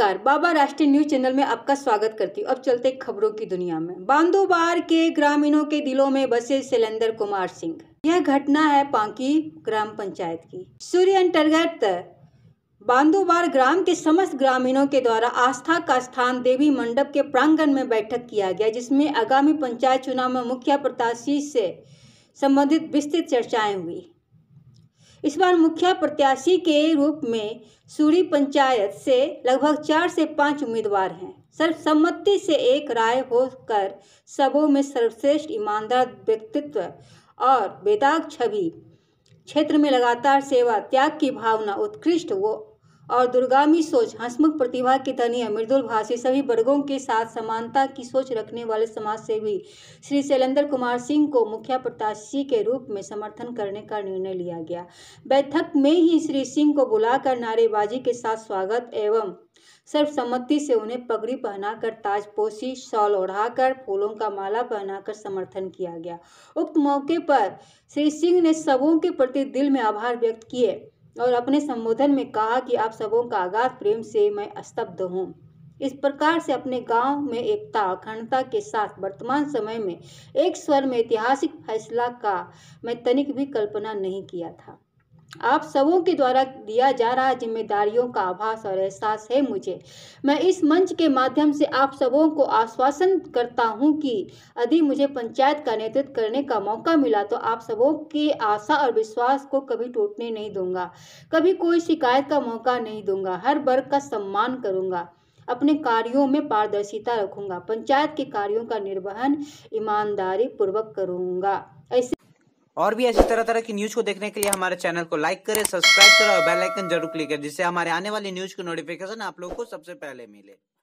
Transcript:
नमस्कार, बाबा राष्ट्रीय news channel में आपका स्वागत करती हूँ। अब चलते खबरों की दुनिया में। बांदोबार के ग्रामीणों के दिलों में बसे शैलेंद्र कुमार सिंह। यह घटना है पांकी ग्राम पंचायत की। सूर्य अंतर्गत बांदोबार ग्राम के समस्त ग्रामीणों के द्वारा आस्था का स्थान देवी मंडप के प्रांगण में बैठक किया गया, जिसमें आगामी पंचायत चुनाव में मुखिया प्रत्याशी से संबंधित विस्तृत चर्चाएं हुई। इस बार मुखिया प्रत्याशी के रूप में सूरी पंचायत से लगभग 4 से 5 उम्मीदवार हैं। सर्वसम्मति से एक राय होकर सबों में सर्वश्रेष्ठ ईमानदार व्यक्तित्व और बेदाग छवि, क्षेत्र में लगातार सेवा, त्याग की भावना, उत्कृष्ट और दूरगामी सोच, हंसमुख प्रतिभा के धनी, मृदुल भाषी, सभी वर्गों के साथ समानता की सोच रखने वाले समाजसेवी श्री शैलेंद्र कुमार सिंह को मुखिया प्रत्याशी के रूप में समर्थन करने का निर्णय लिया गया। बैठक में ही श्री सिंह को बुलाकर नारेबाजी के साथ स्वागत एवं सर्वसम्मति से उन्हें पगड़ी पहनाकर, ताजपोशी, शॉल ओढ़ाकर, फूलों का माला पहनाकर समर्थन किया गया। उक्त मौके पर श्री सिंह ने सबों के प्रति दिल में आभार व्यक्त किए और अपने संबोधन में कहा कि आप सबों का अगाध प्रेम से मैं स्तब्ध हूँ। इस प्रकार से अपने गांव में एकता, अखंडता के साथ वर्तमान समय में एक स्वर में ऐतिहासिक फैसला का मैं तनिक भी कल्पना नहीं किया था। आप सबों के द्वारा दिया जा रहा जिम्मेदारियों का आभास और एहसास है मुझे। मैं इस मंच के माध्यम से आप सबों को आश्वासन करता हूं कि यदि मुझे पंचायत का नेतृत्व करने का मौका मिला तो आप सबों की आशा और विश्वास को कभी टूटने नहीं दूंगा, कभी कोई शिकायत का मौका नहीं दूंगा, हर वर्ग का सम्मान करूंगा, अपने कार्यों में पारदर्शिता रखूंगा, पंचायत के कार्यों का निर्वहन ईमानदारी पूर्वक करूंगा। ऐसे और भी ऐसी तरह तरह की न्यूज को देखने के लिए हमारे चैनल को लाइक करें, सब्सक्राइब करें और बेल आइकन जरूर क्लिक करें, जिससे हमारे आने वाली न्यूज की नोटिफिकेशन आप लोगों को सबसे पहले मिले।